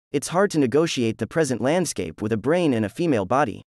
it's hard to negotiate the present landscape with a brain and a female body.